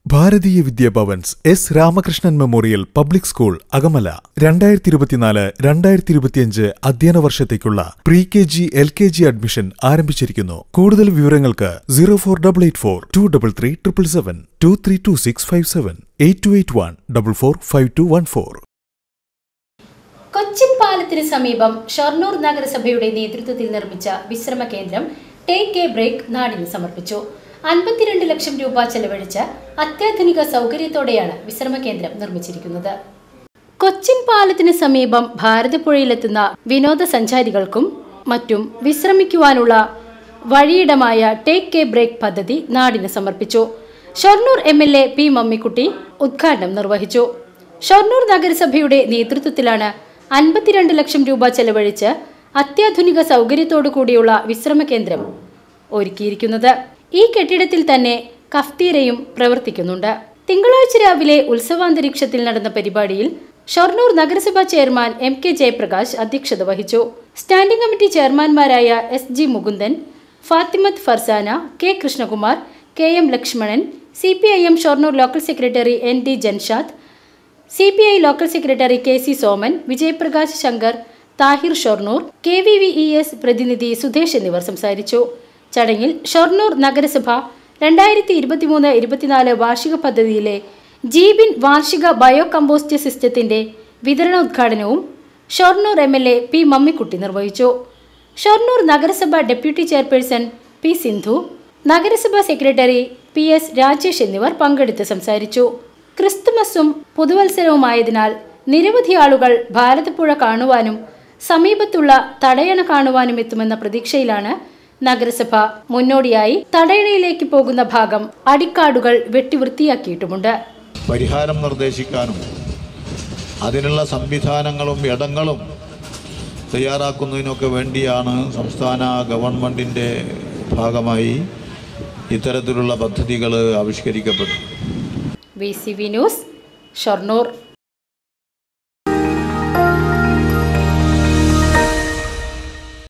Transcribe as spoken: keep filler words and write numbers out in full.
ഭാരതീയ Vidya Bhavan's S Ramakrishnan memorial public school Akamala രണ്ടായിരത്തി ഇരുപത്തിനാല് രണ്ടായിരത്തി ഇരുപത്തിയഞ്ച് അധ്യയന വർഷത്തേക്കുള്ള pre K G L K G admission ആരംഭിച്ചിരിക്കുന്നു. കൂടുതൽ വിവരങ്ങൾക്ക് zero four double eight four two double three triple seven two three two six five seven eight two eight one double four five two one four. Cochin പാലത്തിന് സമീപം ഷൊർണൂർ നഗരസഭയുടെ നേതൃത്വത്തിൽ നിർമ്മിച്ച വിശ്രമ കേന്ദ്രം ടേക്ക് എ ബ്രേക്ക് നാടിന് സമർപ്പിച്ചു. അൻപത്തിരണ്ട് ലക്ഷം രൂപ ചെലവഴിച്ച് അത്യാധുനിക സൗകര്യത്തോടെയാണ് വിശ്രമ കേന്ദ്രം നിർമ്മിച്ചിരിക്കുന്നത്. കൊച്ചിൻ പാലത്തിന് സമീപം ഭാരതപ്പുഴയിലെത്തുന്ന വിനോദസഞ്ചാരികൾക്കും മറ്റും വിശ്രമിക്കുവാനുള്ള വഴിയിടമായ ടേക്ക് എ ബ്രേക്ക് പദ്ധതി നാടിന് സമർപ്പിച്ചു. Shoranur M L A P Mammikutty ഉദ്ഘാടനം നിർവഹിച്ചു. ഷൊർണൂർ നഗരസഭയുടെ നേതൃത്വത്തിലാണ് അൻപത്തിരണ്ട് ലക്ഷം രൂപ ചെലവഴിച്ച് അത്യാധുനിക സൗകര്യത്തോടു കൂടിയുള്ള വിശ്രമ കേന്ദ്രം ഒരുക്കിയിരിക്കുന്നത്. ഈ കെട്ടിടത്തിൽ തന്നെ കഫ്തീരയും പ്രവർത്തിക്കുന്നുണ്ട്. തിങ്കളാഴ്ച രാവിലെ ഉത്സവാന്തരീക്ഷത്തിൽ നടന്ന പരിപാടിയിൽ ഷൊർണൂർ നഗരസഭാ ചെയർമാൻ എം കെ ജയപ്രകാശ് അധ്യക്ഷത വഹിച്ചു. സ്റ്റാൻഡിംഗ് കമ്മിറ്റി ചെയർമാൻമാരായ S G Mukundan, Fathimath Farsana, K Krishnakumar, K M Lakshmanan, C P I M Shoranur local secretary N D Janshad, C P I local secretary K C Soman, Vijayaprakash Shankar, Thahir Shoranur, K V V E S പ്രതിനിധി സുധേഷ് എന്നിവർ സംസാരിച്ചു. ചടങ്ങിൽ ഷൊർണൂർ നഗരസഭ രണ്ടായിരത്തി ഇരുപത്തിമൂന്ന് ഇരുപത്തിനാല് വാർഷിക പദ്ധതിയിലെ ജീബിൻ വാർഷിക ബയോ കമ്പോസ്റ്റ് സിസ്റ്റത്തിന്റെ വിതരണോദ്ഘാടനവും Shoranur M L A P Mammikutty നിർവഹിച്ചു. ഷൊർണൂർ നഗരസഭ ഡെപ്യൂട്ടി ചെയർപേഴ്സൺ പി സിന്ധു, നഗരസഭാ സെക്രട്ടറി പി എസ് രാജേഷ് എന്നിവർ പങ്കെടുത്ത് സംസാരിച്ചു. ക്രിസ്തുമസും പുതുവത്സരവുമായതിനാൽ നിരവധി ആളുകൾ ഭാരതപ്പുഴ കാണുവാനും സമീപത്തുള്ള തടയണ കാണുവാനും എത്തുമെന്ന പ്രതീക്ഷയിലാണ് നഗരസഭ. മുന്നോടിയായി തടയണയിലേക്ക് പോകുന്ന ഭാഗം അടിക്കാടുകൾ വെട്ടിവൃത്തിയാക്കിയിട്ടുമുണ്ട്. പരിഹാരം നിർദ്ദേശിക്കാനും അതിനുള്ള സംവിധാനങ്ങളും ഇടങ്ങളും തയ്യാറാക്കുന്നതിനൊക്കെ വേണ്ടിയാണ് സംസ്ഥാന ഗവൺമെൻറ്റിൻ്റെ ഭാഗമായി ഇത്തരത്തിലുള്ള പദ്ധതികൾ ആവിഷ്കരിക്കപ്പെട്ടു. V C V news, Shoranur.